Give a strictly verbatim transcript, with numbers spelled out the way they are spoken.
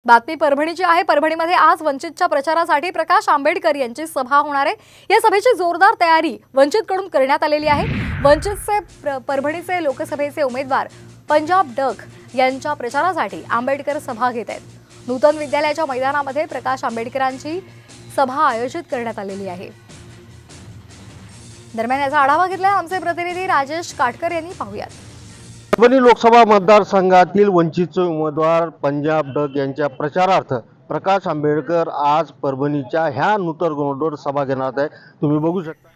बातमी परभणीची आहे। परभणीमध्ये आज वंचितच्या प्रचारासाठी प्रकाश आंबेडकर यांची सभा होणार आहे। या सभेची जोरदार तयारी वंचितकडून करण्यात आलेली आहे। वंचितचे परभणीचे लोकसभेचे उमेदवार पंजाब डक यांच्या प्रचारासाठी आंबेडकर सभा घेत आहेत। नूतन विद्यालयाच्या मैदानामध्ये प्रकाश आंबेडकरांची सभा आयोजित करण्यात आलेली आहे। दरम्यान याचा आढावा घेतला आमचे प्रतिनिधी राजेश काटकर यांनी। पाहूयात। परभणी लोकसभा मतदारसंघातील वंचितचे उमेदवार पंजाब डक यांच्या प्रचारार्थ प्रकाश आंबेडकर आज परभणीच्या ह्या नूतन ग्राउंडवर सभा घेणार आहे। तुम्ही बघू शकता